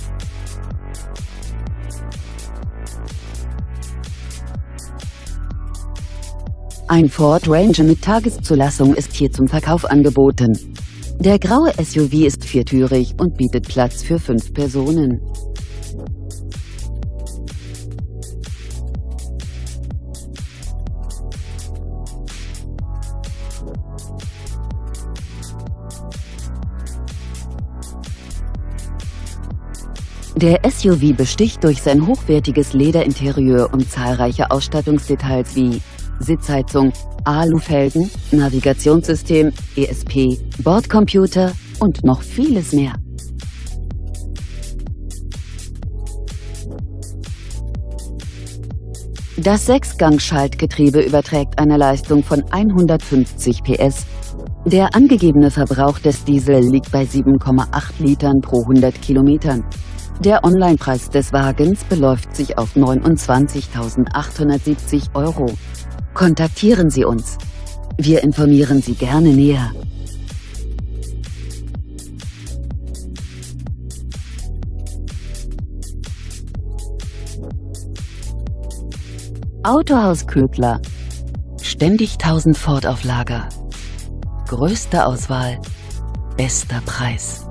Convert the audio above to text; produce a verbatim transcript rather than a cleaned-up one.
Ein Ford Ranger mit Tageszulassung ist hier zum Verkauf angeboten. Der graue S U V ist viertürig und bietet Platz für fünf Personen. Der S U V besticht durch sein hochwertiges Lederinterieur und zahlreiche Ausstattungsdetails wie Sitzheizung, Alufelgen, Navigationssystem, E S P, Bordcomputer und noch vieles mehr. Das Sechsgang-Schaltgetriebe überträgt eine Leistung von hundertfünfzig P S. Der angegebene Verbrauch des Diesel liegt bei sieben Komma acht Litern pro hundert Kilometern. Der Onlinepreis des Wagens beläuft sich auf neunundzwanzigtausendachthundertsiebzig Euro. Kontaktieren Sie uns. Wir informieren Sie gerne näher. Autohaus Ködler. Ständig tausend Ford auf Lager. Größte Auswahl, bester Preis.